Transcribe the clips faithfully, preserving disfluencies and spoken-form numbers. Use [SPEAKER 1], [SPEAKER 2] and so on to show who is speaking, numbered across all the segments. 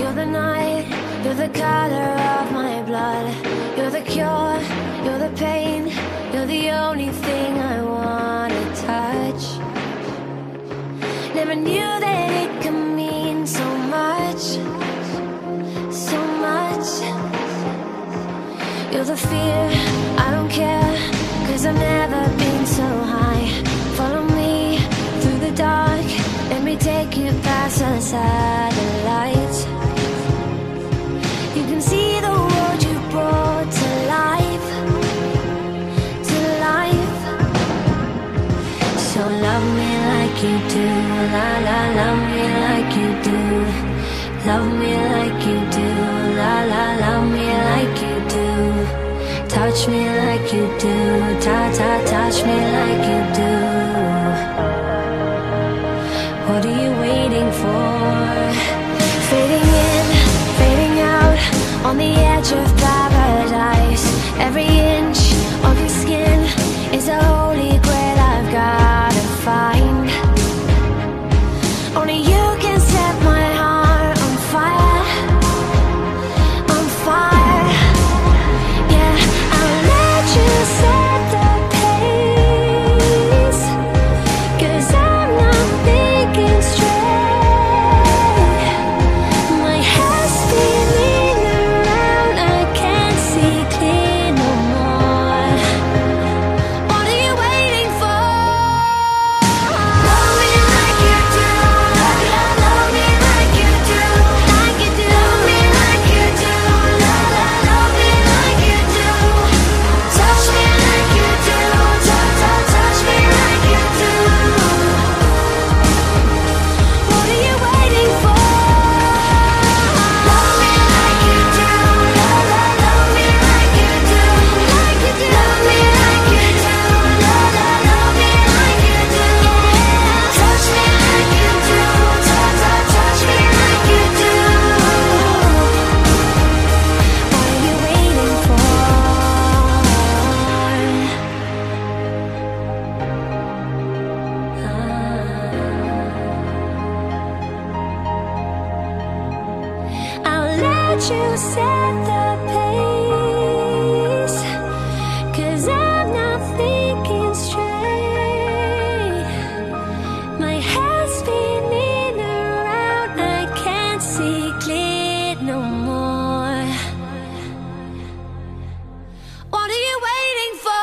[SPEAKER 1] You're the night, you're the color of my blood. You're the cure, you're the pain. You're the only thing I wanna touch. Never knew that it could mean so much, so much. You're the fear, I don't care, 'cause I've never been so high. Follow me through the dark, let me take you past the satellites. You can see the world you brought to life, to life. So love me like you do, la la, love me like you do. Love me like you do, la la, love me like you do. Touch me like you do, ta ta, touch me like you do. What are you waiting for? Fading in, fading out, on the edge of paradise. Every inch of your skin is a holy grail I've gotta find. Only you can set my heart on fire, on fire. Yeah, I'll let you set the pace, 'cause I'm not thinking straight. My head's spinning around, I can't see clear no more. What are you waiting for? Love me like you do, love, love, love me like you do, like you do. Love me like you do, love, love, love me like you do. Touch me like you do, touch, touch, touch me like you do. What are you waiting for? Love me like you do, love, love, love me like you do, like you do. Love me like you do, love, love, love me like you do. Touch me like you do, touch, touch, touch me like you do. What are you waiting for? I'll let you set the pace, 'cause I'm not thinking straight. My head's spinning around, I can't see clear no more. What are you waiting for?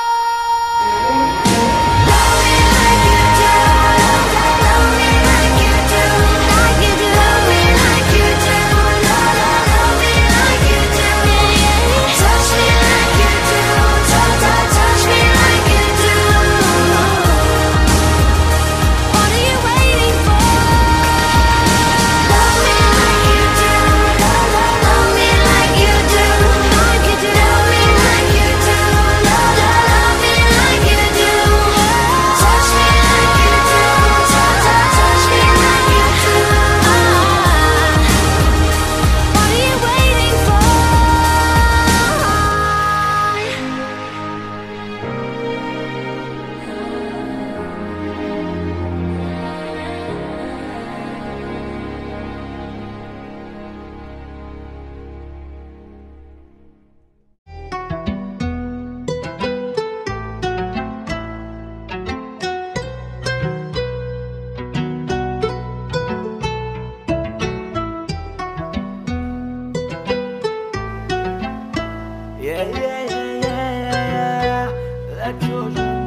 [SPEAKER 1] Love me like you do, love, love, love me like you do, like you do. Love me like you do, love, love, love me like you do. Touch me like you do, touch, touch, touch me like you do. What are you waiting for? Love me like you do, love, love, love me like you do, like you do. Love me like you do, love, love, love me like you do. Touch me like you do, touch, touch, touch me like you do. What are you waiting for?
[SPEAKER 2] Yeah, yeah, yeah, yeah, yeah. Let your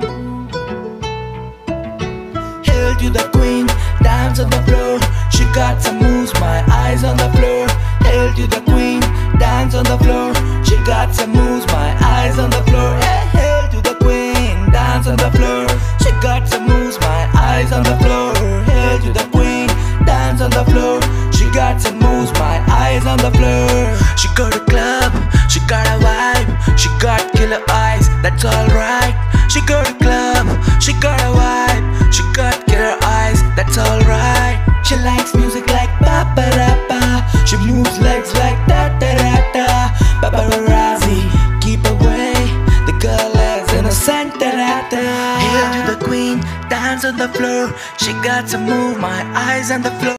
[SPEAKER 2] Hail to the queen, dance on the floor. She got some moves, my eyes on the floor. Hail to the queen, dance on the floor. She got some moves, my eyes on the floor. Hey, hail to the queen, dance on the floor. She got some moves, my eyes on the floor. Hail to the queen, dance on the floor. She got some moves, my eyes on the floor. She got a club, she got a vibe, she got killer eyes, that's alright. She got a club, she got a vibe, she got killer eyes, that's alright. She likes music like ba ba da ba. She moves legs like da da da da. Paparazzi, keep away, the girl is innocent da da da. Hail to the queen, dance on the floor. She got to move, my eyes on the floor.